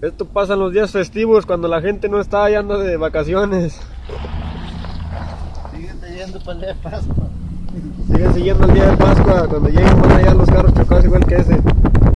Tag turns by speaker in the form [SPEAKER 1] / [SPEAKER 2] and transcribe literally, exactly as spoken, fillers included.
[SPEAKER 1] Esto pasa en los días festivos, cuando la gente no está, y anda de vacaciones.
[SPEAKER 2] Siguen yendo para el día de Pascua.
[SPEAKER 1] Siguen siguiendo el día de Pascua, cuando lleguen van allá los carros chocados igual que ese.